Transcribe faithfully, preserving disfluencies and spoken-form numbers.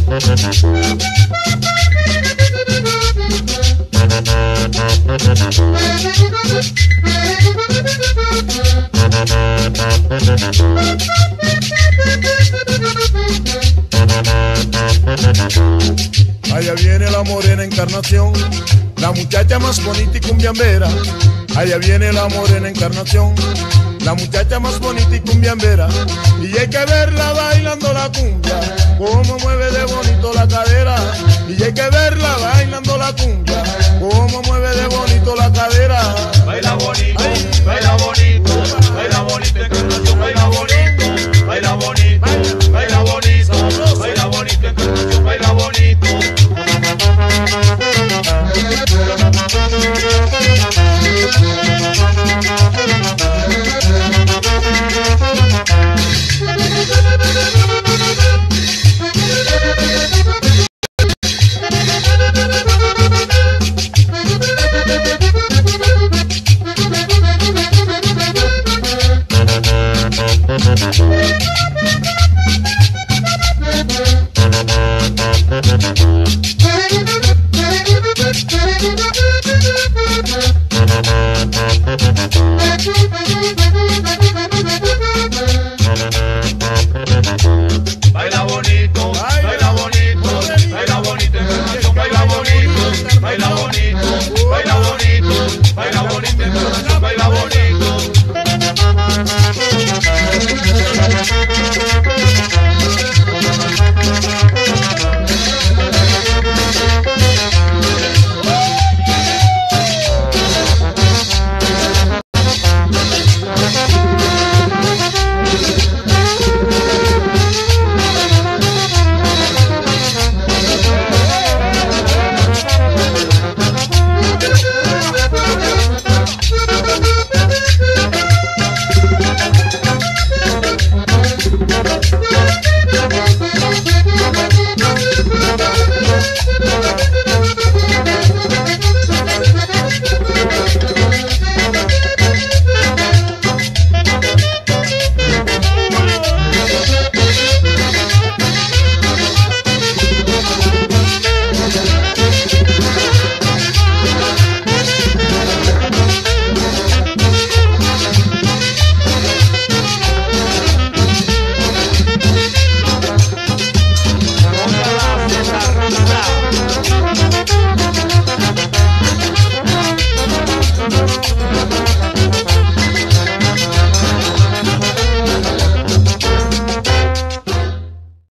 Allá viene la morena Encarnación, la muchacha más bonita y cumbiambera. Allá viene la morena Encarnación, la muchacha más bonita y cumbiambera. Y hay que verla bailando la cumbia, como mueve de bonito la cadera. Y hay que verla bailando la cumbia,